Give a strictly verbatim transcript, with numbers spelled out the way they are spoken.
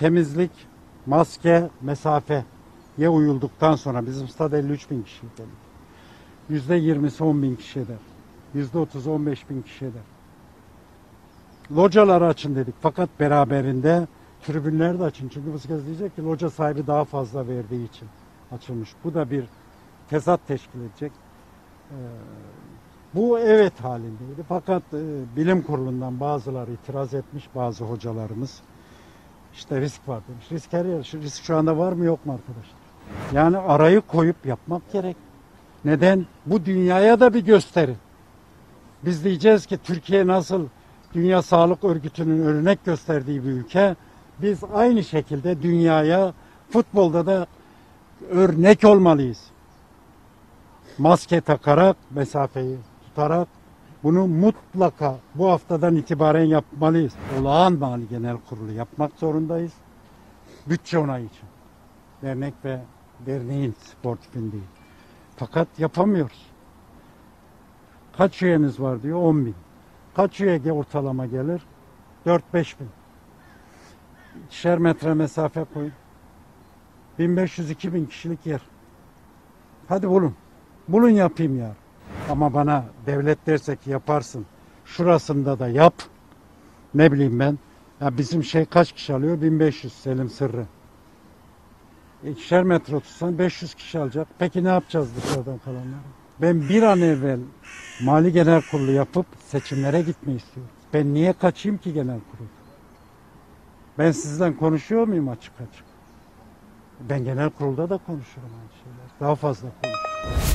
temizlik, maske, mesafeye uyulduktan sonra bizim stad elli üç bin kişi. Yüzde yirmisi on bin kişi eder. Yüzde otuzu on beş bin kişi eder. Locaları açın dedik. Fakat beraberinde tribünleri de açın. Çünkü bu kez diyecek ki loca sahibi daha fazla verdiği için açılmış. Bu da bir tezat teşkil edecek. Ee, bu evet halindeydi. Fakat e, bilim kurulundan bazıları itiraz etmiş, bazı hocalarımız. İşte risk var demiş. Risk her yer. Şu risk şu anda var mı yok mu arkadaşlar? Yani arayı koyup yapmak gerek. Neden? Bu dünyaya da bir gösterin. Biz diyeceğiz ki Türkiye nasıl Dünya Sağlık Örgütü'nün örnek gösterdiği bir ülke. Biz aynı şekilde dünyaya futbolda da örnek olmalıyız. Maske takarak, mesafeyi tutarak bunu mutlaka bu haftadan itibaren yapmalıyız. Olağan Mali Genel Kurulu yapmak zorundayız. Bütçe onayı için. Dernek ve derneğin sportifin değil. Fakat yapamıyoruz. Kaç üyeniz var diyor? on bin. Kaç üye ortalama gelir? dört beş bin. İkişer metre mesafe koyun. bin beş yüz iki bin kişilik yer. Hadi bulun. Bulun yapayım ya. Ama bana devlet derse ki yaparsın. Şurasında da yap. Ne bileyim ben. Ya bizim şey kaç kişi alıyor? bin beş yüz Selim Sırrı. İkişer metre tutsan beş yüz kişi alacak. Peki ne yapacağız dışarıdan kalanları? Ben bir an evvel Mali Genel Kurulu yapıp seçimlere gitmeyi istiyorum. Ben niye kaçayım ki genel kurulu? Ben sizden konuşuyor muyum açık açık? Ben genel kurulda da konuşurum aynı şeyler. Daha fazla konuşurum.